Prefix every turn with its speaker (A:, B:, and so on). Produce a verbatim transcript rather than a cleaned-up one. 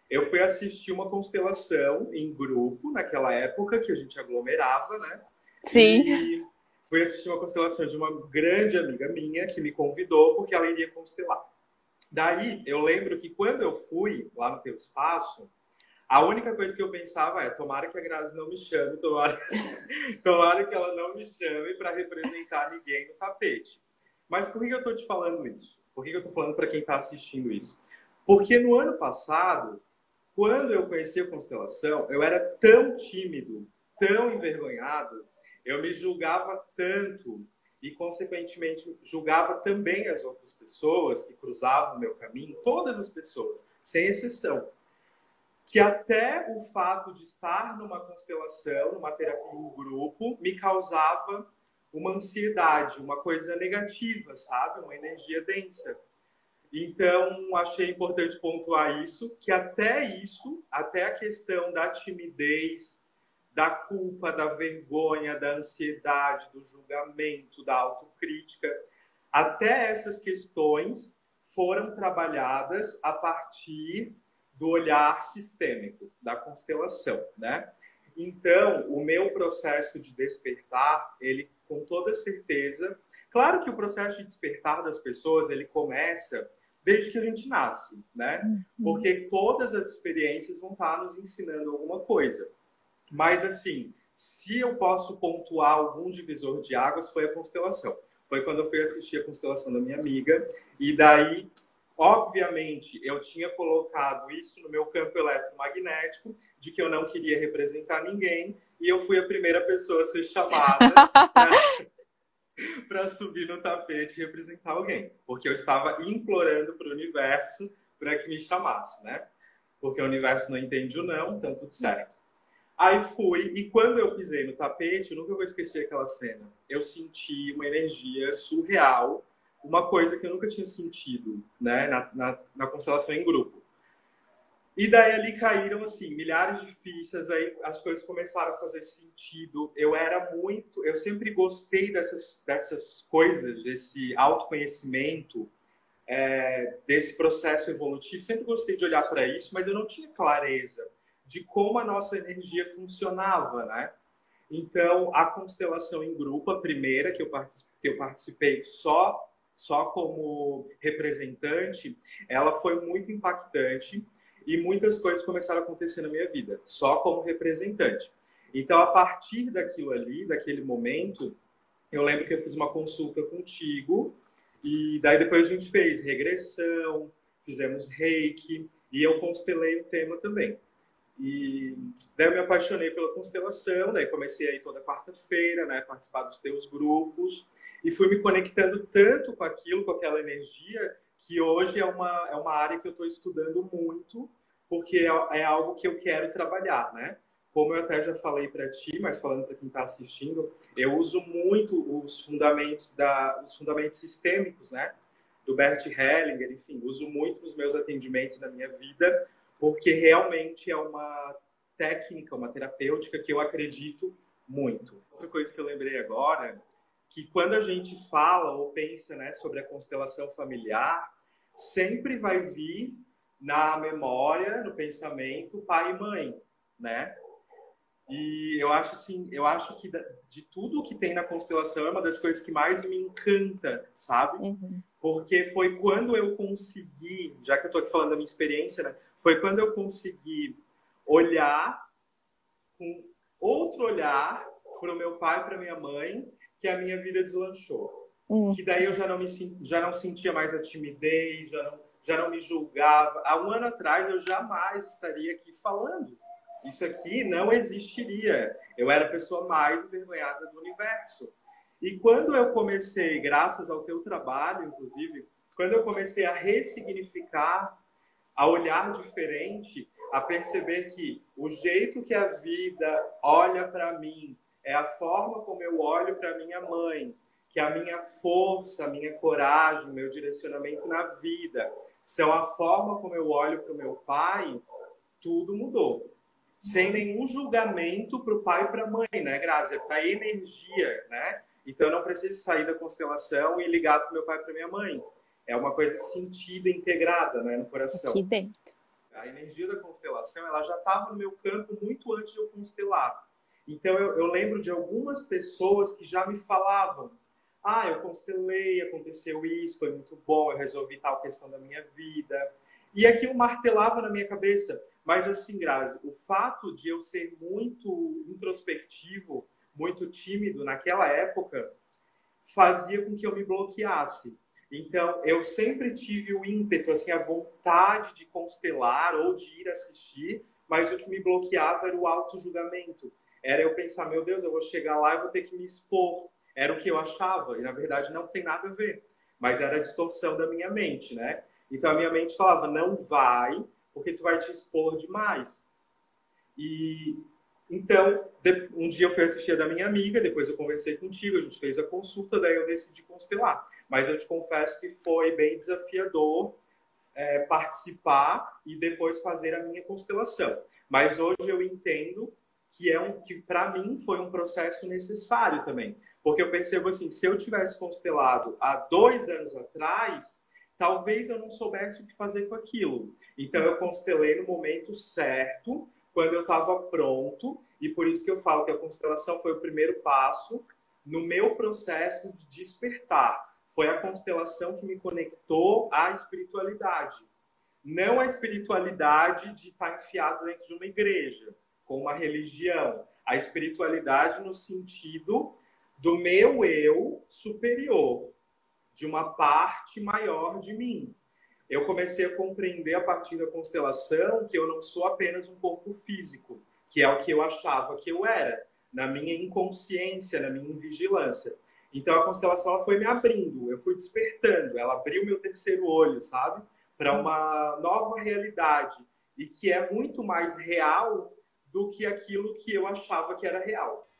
A: Eu fui assistir uma constelação em grupo, naquela época que a gente aglomerava, né?
B: Sim.
A: E fui assistir uma constelação de uma grande amiga minha que me convidou porque ela iria constelar. Daí, eu lembro que quando eu fui lá no teu espaço, a única coisa que eu pensava é: tomara que a Grazi não me chame, tomara, tomara que ela não me chame para representar ninguém no tapete. Mas por que eu estou te falando isso? Por que eu estou falando para quem está assistindo isso? Porque no ano passado, quando eu conheci a constelação, eu era tão tímido, tão envergonhado, eu me julgava tanto e, consequentemente, julgava também as outras pessoas que cruzavam o meu caminho, todas as pessoas, sem exceção, que até o fato de estar numa constelação, numa terapia em grupo, me causava uma ansiedade, uma coisa negativa, sabe? Uma energia densa. Então, achei importante pontuar isso, que até isso, até a questão da timidez, da culpa, da vergonha, da ansiedade, do julgamento, da autocrítica, até essas questões foram trabalhadas a partir do olhar sistêmico, da constelação, né? Então, o meu processo de despertar, ele, com toda certeza... Claro que o processo de despertar das pessoas, ele começa desde que a gente nasce, né?
B: Uhum.
A: Porque todas as experiências vão estar nos ensinando alguma coisa. Mas, assim, se eu posso pontuar algum divisor de águas, foi a constelação. Foi quando eu fui assistir a constelação da minha amiga, e daí, obviamente, eu tinha colocado isso no meu campo eletromagnético, de que eu não queria representar ninguém, e eu fui a primeira pessoa a ser chamada para subir no tapete e representar alguém. Porque eu estava implorando para o universo para que me chamasse, né? Porque o universo não entende o não, então tudo certo. Aí fui, e quando eu pisei no tapete, eu nunca vou esquecer aquela cena. Eu senti uma energia surreal, uma coisa que eu nunca tinha sentido, né, na, na, na constelação em grupo. E daí ali caíram, assim, milhares de fichas, aí as coisas começaram a fazer sentido. Eu era muito... Eu sempre gostei dessas, dessas coisas, desse autoconhecimento, é, desse processo evolutivo. Sempre gostei de olhar para isso, mas eu não tinha clareza de como a nossa energia funcionava, né? Então, a constelação em grupo, a primeira que eu participei, que eu participei só, só como representante, ela foi muito impactante e muitas coisas começaram a acontecer na minha vida, só como representante. Então, a partir daquilo ali, daquele momento, eu lembro que eu fiz uma consulta contigo e daí depois a gente fez regressão, fizemos reiki e eu constelei o tema também. E daí eu me apaixonei pela constelação, daí comecei a ir toda quarta-feira, né, participar dos teus grupos, e fui me conectando tanto com aquilo, com aquela energia, que hoje é uma, é uma área que eu estou estudando muito, porque é, é algo que eu quero trabalhar, né? Como eu até já falei para ti, mas falando para quem está assistindo, eu uso muito os fundamentos, da, os fundamentos sistêmicos, né? Do Bert Hellinger, enfim, uso muito nos meus atendimentos na minha vida, porque realmente é uma técnica, uma terapêutica que eu acredito muito. Outra coisa que eu lembrei agora, que quando a gente fala ou pensa, né, sobre a constelação familiar, sempre vai vir na memória, no pensamento, pai e mãe, né? E eu acho assim, eu acho que de tudo que tem na constelação é uma das coisas que mais me encanta, sabe?
B: Uhum.
A: Porque foi quando eu consegui, já que eu estou aqui falando da minha experiência, né? Foi quando eu consegui olhar com outro olhar para o meu pai e para minha mãe, que a minha vida deslanchou.
B: Uhum.
A: Que daí eu já não me já não sentia mais a timidez, já não, já não me julgava. Há um ano atrás eu jamais estaria aqui falando. Isso aqui não existiria. Eu era a pessoa mais envergonhada do universo. E quando eu comecei, graças ao teu trabalho, inclusive, quando eu comecei a ressignificar, a olhar diferente, a perceber que o jeito que a vida olha para mim é a forma como eu olho para minha mãe, que a minha força, a minha coragem, meu direcionamento na vida são a forma como eu olho para o meu pai, tudo mudou. Sem nenhum julgamento para o pai e para a mãe, né, Grazi? É para energia, né? Então eu não preciso sair da constelação e ligar para o meu pai e para minha mãe. É uma coisa sentida, integrada, né, no
B: Aqui
A: coração.
B: dentro.
A: a energia da constelação, ela já estava no meu campo muito antes de eu constelar. Então, eu, eu lembro de algumas pessoas que já me falavam: ah, eu constelei, aconteceu isso, foi muito bom, eu resolvi tal questão da minha vida. E aquilo martelava na minha cabeça. Mas assim, Grazi, o fato de eu ser muito introspectivo, muito tímido naquela época, fazia com que eu me bloqueasse. Então, eu sempre tive o ímpeto, assim, a vontade de constelar ou de ir assistir, mas o que me bloqueava era o auto-julgamento. Era eu pensar: meu Deus, eu vou chegar lá e vou ter que me expor. Era o que eu achava, e na verdade não tem nada a ver. Mas era a distorção da minha mente, né? Então a minha mente falava: não vai, porque tu vai te expor demais. E então, um dia eu fui assistir a da minha amiga, depois eu conversei contigo, a gente fez a consulta, daí eu decidi constelar. Mas eu te confesso que foi bem desafiador é, participar e depois fazer a minha constelação. Mas hoje eu entendo que, é um, que para mim foi um processo necessário também. Porque eu percebo assim, se eu tivesse constelado há dois anos atrás, talvez eu não soubesse o que fazer com aquilo. Então eu constelei no momento certo, quando eu estava pronto, e por isso que eu falo que a constelação foi o primeiro passo no meu processo de despertar. Foi a constelação que me conectou à espiritualidade. Não a espiritualidade de estar enfiado dentro de uma igreja, com uma religião. A espiritualidade no sentido do meu eu superior, de uma parte maior de mim. Eu comecei a compreender a partir da constelação que eu não sou apenas um corpo físico, que é o que eu achava que eu era, na minha inconsciência, na minha invigilância. Então a constelação ela foi me abrindo, eu fui despertando, ela abriu meu terceiro olho, sabe? Para uma nova realidade, e que é muito mais real do que aquilo que eu achava que era real.